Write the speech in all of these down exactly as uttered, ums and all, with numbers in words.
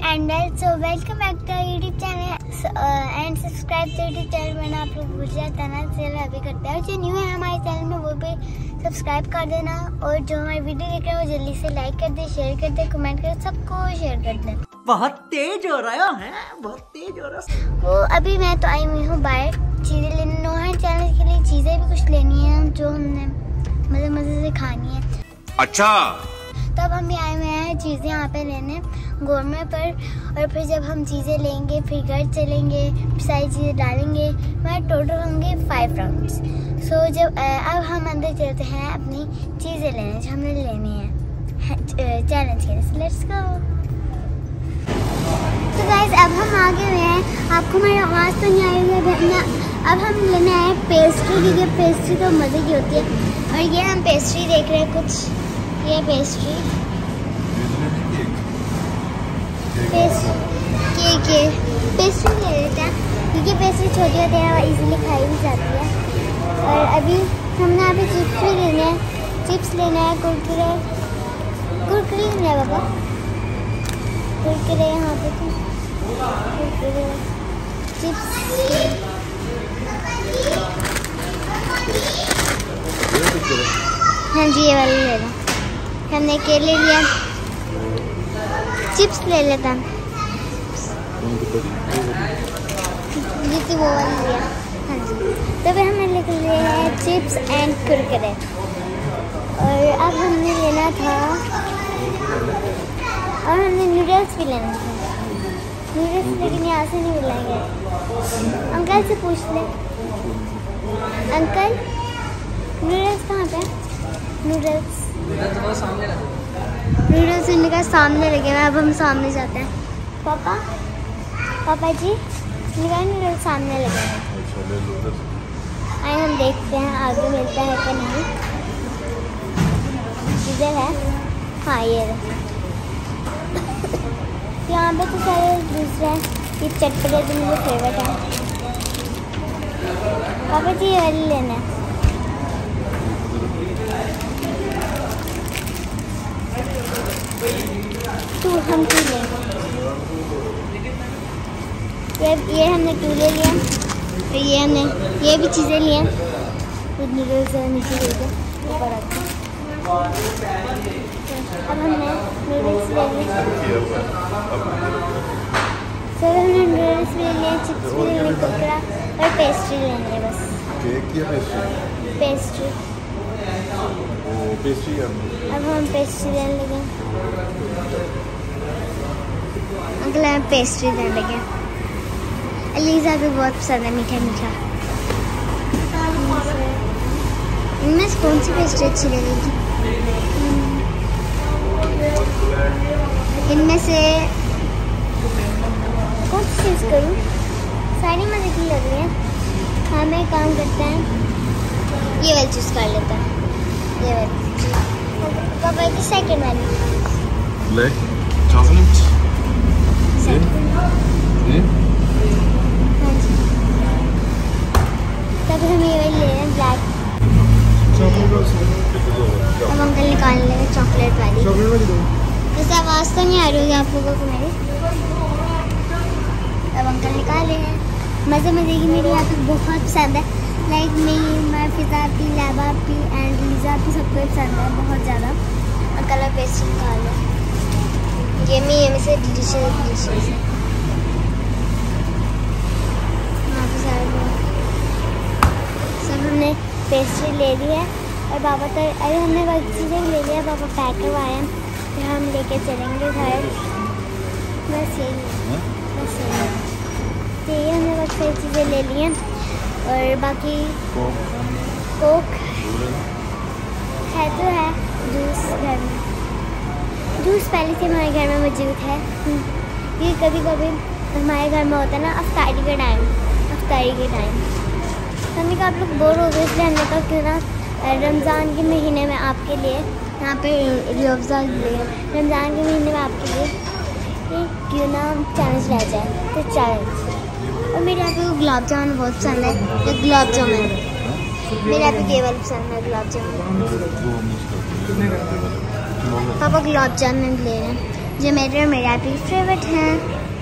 And so welcome back to YouTube channel and subscribe to YouTube channel. मैंने आप लोग भूल जाता ना, चैनल अभी करते हैं और जो न्यू है हमारे चैनल में वो भी सब्सक्राइब कर देना और जो हमारी वीडियो देख रहे हैं वो जल्दी से लाइक कर दे, शेयर कर दे, कमेंट कर, सबको शेयर कर दे। बहुत तेज हो रहा है, बहुत तेज हो रहा है। वो अभी मैं तो आई हुई हूँ बाहर चीज़ें लेने, नोहर चैनल के लिए चीज़ें भी कुछ लेनी है जो हमने मज़े मज़े से खानी है। अच्छा, तब हम भी आए हुए हैं चीज़ें यहाँ पे लेने गोरमे पर, और फिर जब हम चीज़ें लेंगे फिर घर चलेंगे, सारी चीज़ें डालेंगे, हमारे टोटल होंगे फाइव राउंड्स। सो जब अब हम अंदर चलते हैं अपनी चीज़ें लेने जो हमने लेनी है चैलेंज के लिए। Let's go. तो गाइस अब हम आगे हुए हैं, आपको मेरी आवाज़ तो नहीं आई है। अब हम लेने आए पेस्ट्री, क्योंकि पेस्ट्री तो मज़े की होती है। और ये हम पेस्ट्री देख रहे हैं कुछ, ये पेस्ट्री केक है, पेस्ट्री ले लेते हैं क्योंकि पेस्ट्री छोटी होती है और इजीली खाई भी जाती है। और अभी हमने यहाँ पे चिप्स भी लेने हैं, चिप्स लेना है, कुरकुरे कुरकुरे लेना है बाबा, कुरकुरे यहाँ पे तो कुरकुरे चिप्स। हाँ जी ये वाला लेना, हमने केले लिया, चिप्स ले लेता हैं, जितनी वो वाली लिया। हाँ जी तो फिर हमने लिख लिया है चिप्स एंड कुरकुरे। और अब हमने लेना था, और हमने नूडल्स भी लेना था, नूडल्स लेकिन यहाँ से नहीं मिलेंगे। अंकल से पूछ ले, अंकल नूडल्स कहाँ पे? नूडल्स नूडल्स इनका सामने लगे हुए, अब हम सामने जाते हैं। पापा पापा जी इनका नूडल्स सामने लगे हैं, आए हम देखते हैं आगे मिलता है कि नहीं। इधर है, हाँ ये यहाँ पे तो सारे दूसरे हैं। ये चटपटे तो मुझे फेवरेट है। पापा जी ये वाली लेना है। टू हम टू लेंगे, ये ये हमने टू ले लिया। तो ये हमने ये भी चीज़ें लिए, नूडल्स नीचे ले गए ऊपर आते। अब हमने नूडल्स ले लिए, सर हमने नूडल्स ले लिए, चिप्स भी ले लिए, कुरकुरा और पेस्ट्री लेनी है बस। केक या पेस्ट्री? पेस्ट्री। ओ पेस्ट्री है। अब हम पेस्ट्री लेने लगे, अंकल हमें पेस्ट्री देने लगे। अलीज़ा भी बहुत पसंद है मीठा मीठा। इनमें से कौन सी पेस्ट्री अच्छी लगेगी? इनमें से कौन सी चीज़ करूँ? सारी मज़े की लग रही है। हम एक काम करते हैं, ये वाली चीज़ कर लेते हैं, ये वाली। पापा की सेकंड वाली ब्लैक चॉकलेट। हाँ जी तब हम ये वाली ले रहे हैं ब्लैक। अब अंकल निकाल लेंगे चॉकलेट वाली। वैसे आवाज़ तो नहीं आ रही होगी आप लोगों को मेरी। अब अंकल निकाल ले हैं, मज़े मज़े की मेरी यहाँ पे बहुत पसंद है। लाइक मेरी मैं Fiza P, Laiba P and Liza P, सबको पसंद है बहुत ज़्यादा। अंकल अब पेस्ट्री निकाल लो, ये में ये में से डिलीशियस डिलीशियस है। यहाँ पे सारे सब हमने पेस्ट्री ले ली है और पापा तो अरे हमने बाकी चीज़ें ले लिया, पापा पैक करवाए हैं, फिर हम लेके चलेंगे घर। बस यही बस यही तो ये हमने बहुत सारी चीज़ें ले ली हैं। और बाकी कोक है तो है, जूस घर में, जूस पहले से हमारे घर में मौजूद है। ये कभी कभी हमारे घर में होता है ना अफ्तारी के टाइम, अफ्तारी के टाइम हमने कहा आप लोग बोर हो गए, इसलिए हमने कहा क्यों ना रमज़ान के महीने में आपके लिए यहाँ पे रूअफ़ज़ा लिए, रमज़ान के महीने में आपके लिए क्यों ना चैलेंज रह जाए। तो चैलेंज, और मेरे यहाँ पे वो गुलाब जामुन बहुत पसंद है, ये गुलाब जामुन मेरे यहाँ पे केवल पसंद है, गुलाब जामुन। पापा गुलाब जामुन ले रहे हैं, जो मेरे और मेरा भी फेवरेट हैं।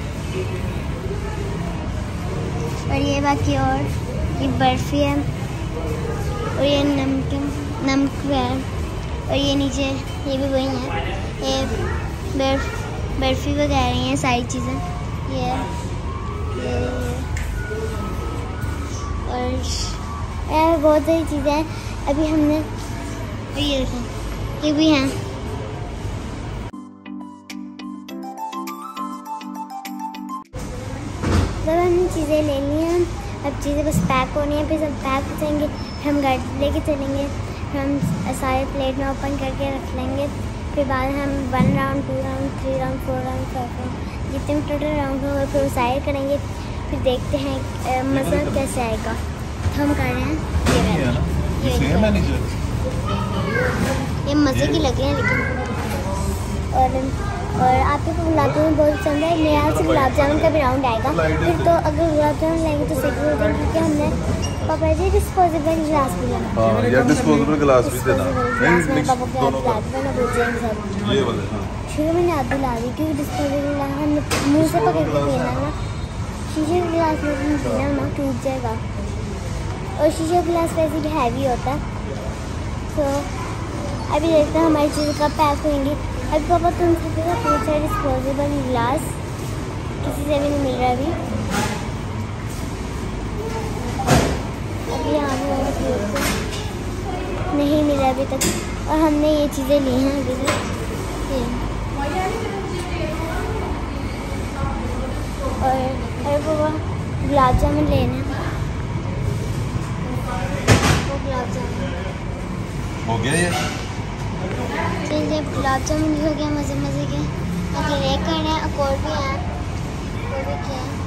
और ये बाकी और ये बर्फ़ी है और ये नमकीन नमक है और ये नीचे ये भी वही है, ये बर्फ बर्फ़ी वगैरह हैं सारी चीज़ें। ये ये ये और यार बहुत सारी चीज़ें हैं। अभी हमने ये देखें ये भी हैं। जब हमने चीज़ें ले ली हैं, अब चीज़ें बस पैक होनी है, फिर सब पैक हो जाएंगे, फिर हम गाड़ी लेके चलेंगे, फिर हम सारे प्लेट में ओपन करके रख लेंगे। फिर बाद हम one round, two round, three round, four round, five round जितने भी टोटल राउंड होंगे फिर वो सारे करेंगे। फिर देखते हैं मज़ा कैसे आएगा। तो हम कर रहे हैं ये वाले, ये मज़े की लगे हैं लेकिन। और और आपको गुलाब जामुन बहुत पसंद है, मेरे यहाँ से गुलाब जामुन का भी राउंड आएगा। फिर तो अगर गुलाब जामुन लाएंगे तो सही हो जाएगी, क्योंकि हमने पापा जी डिस्पोजेबल गिलास भी लेना। हाँ, या डिस्पोजेबल गिलास भी देना। नहीं मिक्स दोनों का ये वाले। हाँ शुरू में आधी ला दी क्योंकि डिस्पोजेबल गिलास हम मुँह से पकड़ के पीना ना, शीशे के गिलास में पीना ना टूट जाएगा। और शीशे का गिलास वैसे भी हैवी होता है। तो अभी देखते हैं हमारी चीज़ें कब पैक होंगी। अभी पापा तुम सबसे का पूछा है डिस्पोजेबल गिलास किसी से भी नहीं मिल रहा अभी। अभी यहाँ भी नहीं मिला अभी तक। और हमने ये चीज़ें ली हैं अभी तक ये। और अरे पापा गुलाब जामुन लेना, वो गुलाब जामुन हो गया ये। चलिए गुलाब जामुन भी हो गया मज़े मज़े के। अभी एक करना है और भी हैं, वो भी क्या है।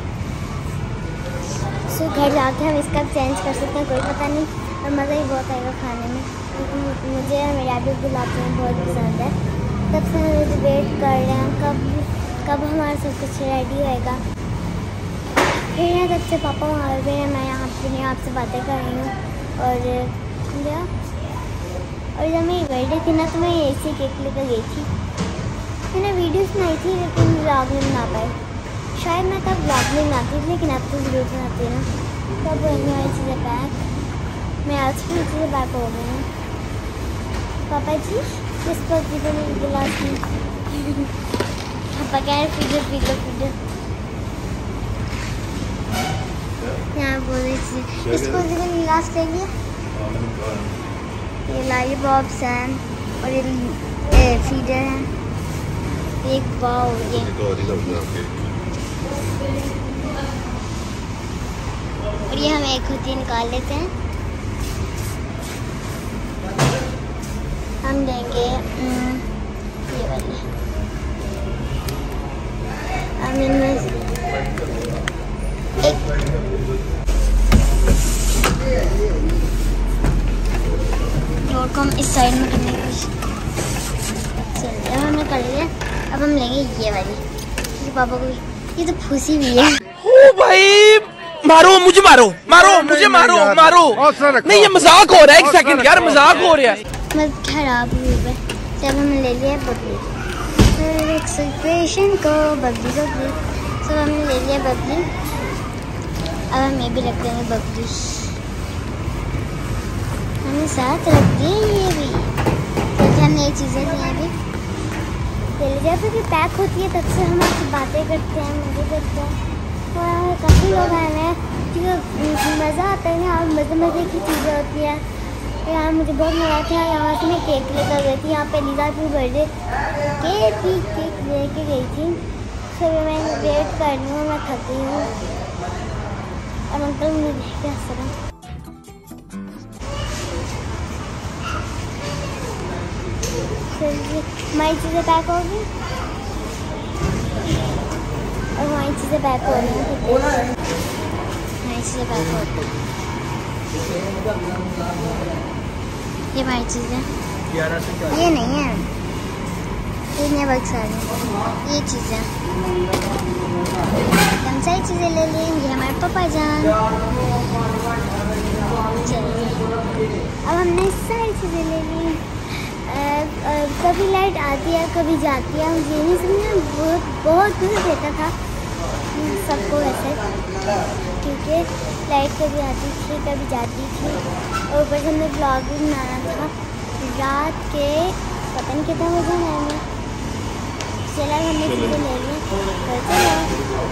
सो घर जाके हम इसका चेंज कर सकते हैं, कोई पता नहीं। और मज़ा ही बहुत आएगा खाने में, क्योंकि मुझे और मेरा भी गुलाब जामुन बहुत पसंद है। तब से हम वेट कर रहे हैं कब कब हमारा सब कुछ रेडी होएगा। फिर यहाँ तब से पापा वहाँ पे हैं, मैं यहाँ पे आपसे बातें कर रही हूँ। और क्या और जब मेरी बर्थडे थी ना तो मैं ऐसे केक लेकर गई थी। मैंने वीडियोस बनाई थी लेकिन व्लॉग में बना पाई। शायद मैं तब व्लॉग में बनाती थी लेकिन अब तो वीडियो बनाती है ना। तब होने वाली चीज़ें पैक, मैं आज की चीज़ें पैक हो गई हैं। पापा जी किस पर पीछे गिलास में पापा कह रहे पीछे पीछे पीछे यहाँ बोल रही चीज़ें। इसको गिलास ले लिया, ये लॉलीपॉप्स हैं और ये फीडर हैं। एक वाओ ये और ये हम एक होती निकाल लेते हैं। हम देंगे ये वाली, हम इनमें एक और को हम इस साइड में करने की कोशिश। चलिए अब हमने कर लिया। अब हम लेंगे ये वाली, ये पापा को ये तो फूसी भी है। ओ भाई मारो मुझे, मारो मारो मुझे, मारो मारो नहीं, ये मजाक हो रहा है। एक सेकंड यार, मजाक हो रहा है। मत खराब हुई है। जब हमने ले लिया बबली, एक्सप्रेशन को बबली बबली सब हमने ले लिया बबली। अब हम ये भी रख देंगे बबली, हमने साथ रख दी ये भी, क्योंकि हमने ये चीज़ें ली हैं अभी। जब तक पैक होती है तब से हम आपसे बातें करते हैं, मज़े करते हैं। और काफ़ी लोग आए हैं क्योंकि मज़ा आता है यहाँ, मज़े मज़े की चीज़ें होती हैं। यहाँ मुझे बहुत मज़ा आता है। यहाँ से मैं केक लेकर गई थी, यहाँ पे लीजा की बर्थडे केक भी केक लेके गई थी। फिर मैं वेट कर रही हूँ, मैं थकी हूँ और अंकल मुझे देख के हंस रहे हैं। हमारी चीज़ें पैक होगी और हमारी चीज़ें पैक हो रही हैं। हमारी चीज़ें पैक हो रही हैं, ये हमारी चीज़ें, ये नहीं है, ये बहुत सारी ये चीज़ें। हम सारी चीज़ें ले लेंगे हमारे पापा जान। चलिए अब हमने सारी चीज़ें ले ली। कभी लाइट आती है कभी जाती है, मुझे नहीं समझ बहुत बहुत दूर रहता था सबको वैसे, क्योंकि लाइट कभी आती थी कभी जाती थी। और ऊपर से हमने ब्लॉग भी बनाना था रात के पता नहीं कितना बजे है हमें। चला हमने चीज़ें ले ली घर चलो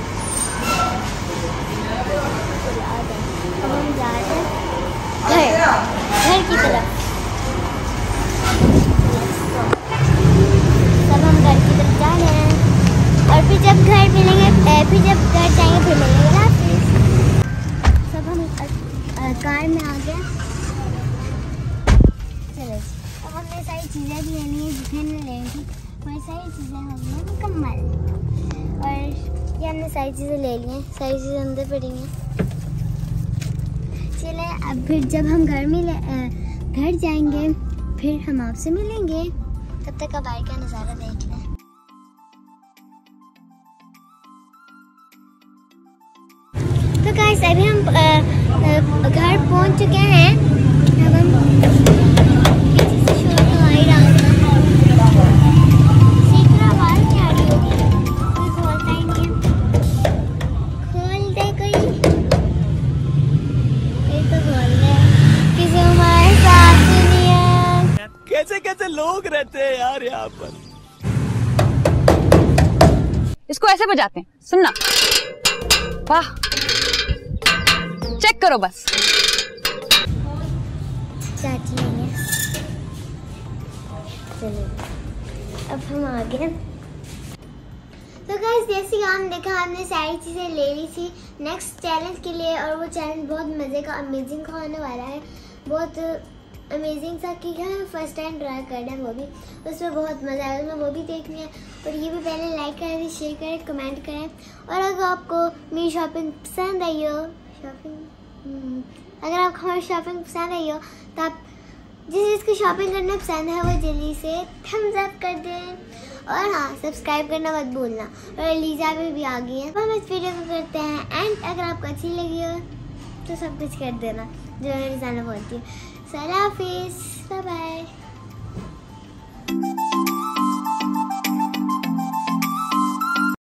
अब हम जा रहे हैं घर घर की तरफ। सब हम घर की तरफ जा रहे हैं और फिर जब घर मिलेंगे फिर जब घर जाएंगे फिर मिलेंगे रात। सब हम कार में आ गए। चलो अब हमने सारी चीज़ें भी लेनी है जितने ने लेनी थी वही सारी चीज़ें हमने मुकम्मल, और ये हमने सारी चीज़ें ले ली हैं, सारी चीज़ें अंदर पड़ी हैं। चले अब फिर जब हम घर मिले घर जाएंगे फिर हम आपसे मिलेंगे, तब तक बाहर का नज़ारा देख लें। तो गाइस अभी हम आ, घर पहुंच चुके हैं। अब हम पीछे से शोर तो आ ही रहा होगा, सीखना आवाज़ क्या आ रही होगी, कोई खोलता ही नहीं है। खोल दे कोई कोई तो खोल दे, किसी हमारे साथ ही नहीं है। कैसे कैसे लोग रहते हैं यार यहाँ पर। इसको ऐसे बजाते हैं, सुनना। वाह, चेक करो बस। चाची नहीं है। चलिए अब हम आ गए। तो गाइस जैसे हम देखा हमने सारी चीज़ें ले ली थी नेक्स्ट चैलेंज के लिए, और वो चैलेंज बहुत मज़े का अमेजिंग का होने वाला है, बहुत अमेजिंग सा कि हम फर्स्ट टाइम ट्राई कर रहे हैं, वो भी उसमें बहुत मज़ा आया, तो मैं वो भी देखनी है। और ये भी पहले लाइक करें, शेयर करें, कमेंट करें, और अगर आपको मेरी शॉपिंग पसंद आई हो शॉपिंग अगर आपको हमारी शॉपिंग पसंद आई हो तो आप जिस जिसको शॉपिंग करना पसंद है वो जल्दी से थम्स अप कर दें, और हाँ सब्सक्राइब करना मत भूलना। और लीजा भी, भी आ गई है। हम इस वीडियो को करते हैं एंड अगर आपको अच्छी लगी हो तो सब कुछ कर देना जो मेरी जाना बोलती है। सलाम हाफिज़, बाय बाय।